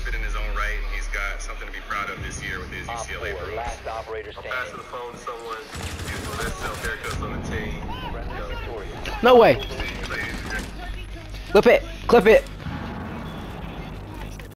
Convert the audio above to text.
prolific in his own right, and he's got something to be proud of this year with his UCLA Bruins. Last operator I'm standing. passing the phone to someone. He's the best self-haircuts on the team. Friendly victorious. No way. Please. Clip it. Clip it.